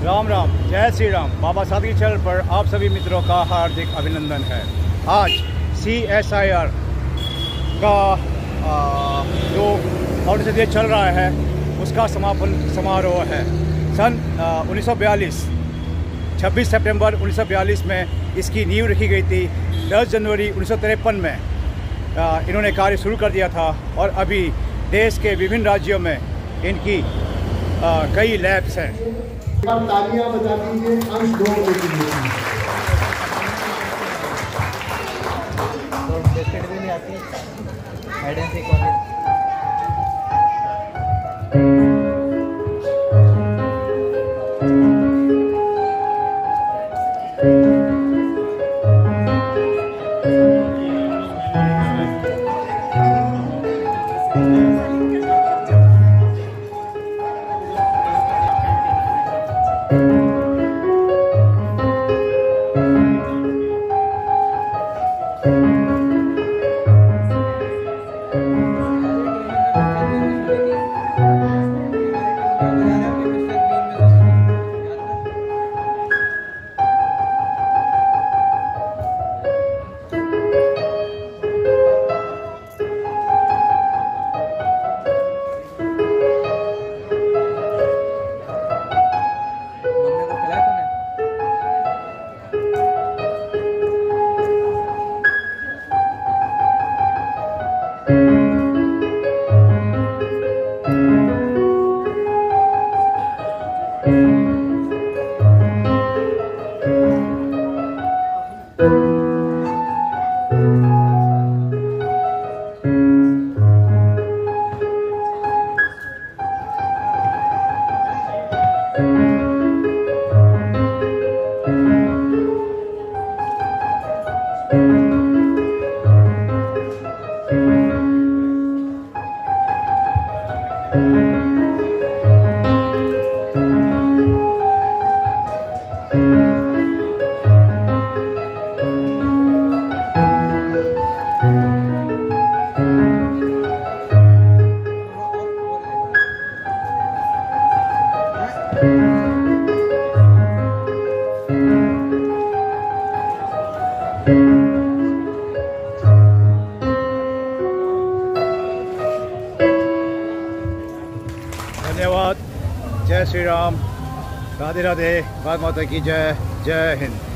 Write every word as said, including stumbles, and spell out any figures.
राम राम, जय श्री राम। बाबा साहब की चैनल पर आप सभी मित्रों का हार्दिक अभिनंदन है। आज सी एस आई आर का आ, जो फाउंडेशन डे चल रहा है उसका समापन समारोह है। सन उन्नीस सौ बयालीस छब्बीस सितंबर उन्नीस सौ बयालीस में इसकी नींव रखी गई थी। दस जनवरी उन्नीस सौ तिरपन में आ, इन्होंने कार्य शुरू कर दिया था और अभी देश के विभिन्न राज्यों में इनकी आ, कई लैब्स हैं। तालियां बजा दीजिए अंश दो के लिए। तो बिस्किट भी नहीं आती हाइड एंड सीक वाली। धन्यवाद। जय श्री राम, राधे राधे, भारत माता की जय, जय हिंद।